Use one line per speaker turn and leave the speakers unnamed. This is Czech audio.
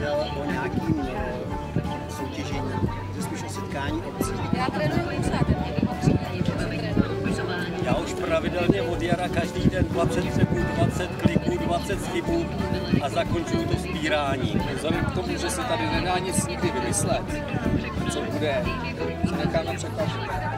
pravidel o nějakým soutěžení, to spíš o setkání obcí.
Já trénuji kusátem,
Já už pravidelně od jara každý den 20 sekund, 20 kliků, 20 schybů a zakončuju to spírání.
Vzhledem k tomu, že se tady nedá nic nikdy vymyslet, co bude, se necháme překvapit.